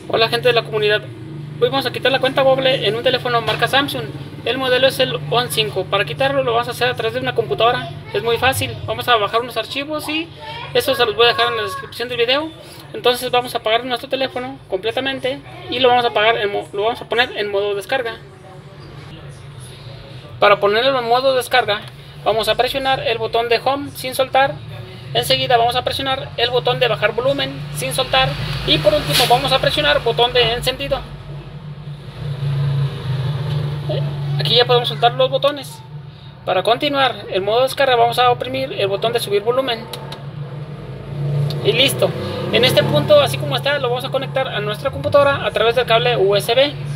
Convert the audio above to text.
Hola gente de la comunidad, hoy vamos a quitar la cuenta Google en un teléfono marca Samsung. El modelo es el ON 5. Para quitarlo lo vamos a hacer a través de una computadora. Es muy fácil, vamos a bajar unos archivos y eso se los voy a dejar en la descripción del video. Entonces vamos a apagar nuestro teléfono completamente y lo vamos a poner en modo descarga. Para ponerlo en modo descarga vamos a presionar el botón de Home sin soltar. Enseguida vamos a presionar el botón de bajar volumen sin soltar y por último vamos a presionar el botón de encendido. Aquí ya podemos soltar los botones. Para continuar el modo descarga vamos a oprimir el botón de subir volumen y listo. En este punto, así como está, lo vamos a conectar a nuestra computadora a través del cable USB.